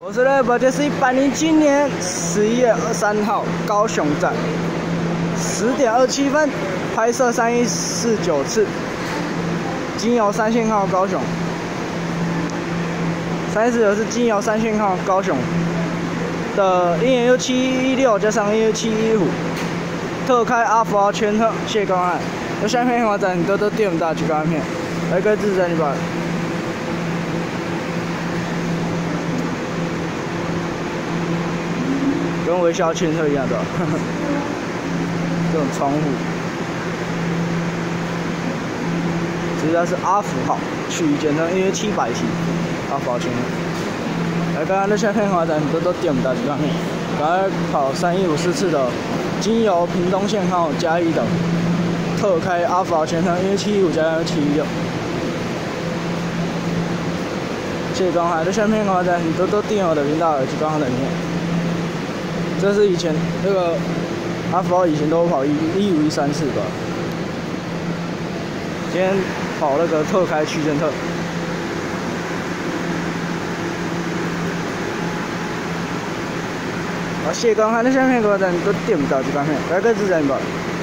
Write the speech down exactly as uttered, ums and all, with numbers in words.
我是 Lab， 这是一百零七年十一月二十三号高雄站十点二十七分拍摄三一四九次，经由三线号高雄，三一四九是经由三线号高雄的一点六七一六加上一六七一五，特开阿福号全特谢光案，有相片的站都都点不到去光片，来个自然一把。 跟微笑牵车一样的，呵呵这种窗户，这家是阿福号，取简称因为七百 T， 阿福号牵车。来，刚刚那些片花展都都点不到这方面，刚才跑三一五四次的，经由屏东线号嘉义的特开阿福号牵车，因为七一五加上七一六。谢谢光海，那些片花展都都订我的频道，去刚好的里面。 这是以前那个阿福号以前都跑一一五一三次吧，今天跑那个特开区间特。啊，谢光海那下面给我咱都点不到这方面，来个自然吧。